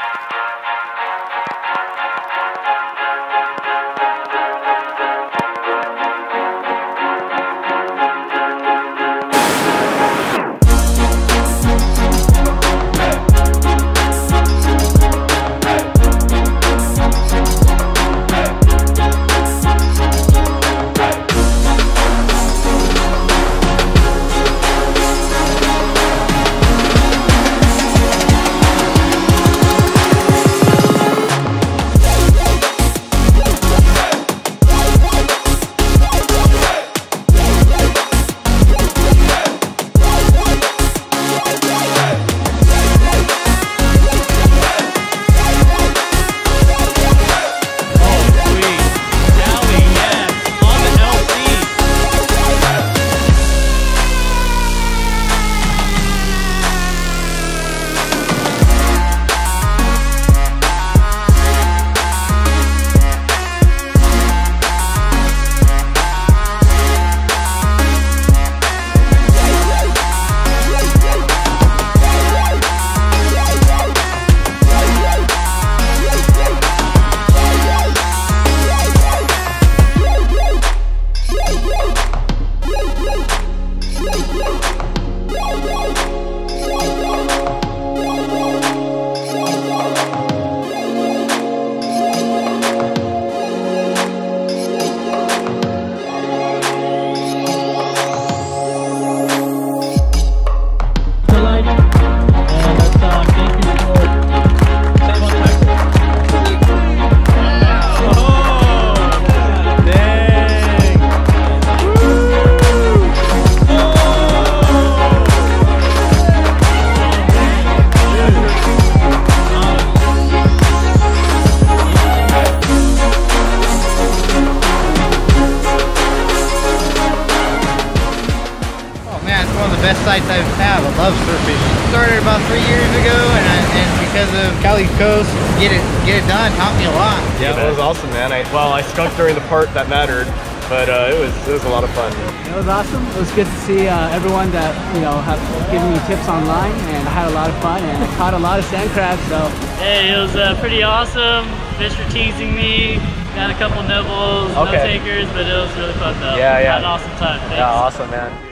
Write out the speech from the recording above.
Best sights I've had. I love surfishing. Started about 3 years ago, and because of Cali Coast, get it done taught me a lot. Yeah, it was awesome, man. I skunked during the part that mattered, but it was a lot of fun. It was awesome. It was good to see everyone that have given me tips online, and I had a lot of fun, and I caught a lot of sand crabs. So hey, it was pretty awesome. Fish were teasing me. Got a couple nibbles, no takers, but it was really fun though. Yeah. Had an awesome time. Thanks. Yeah, awesome, man.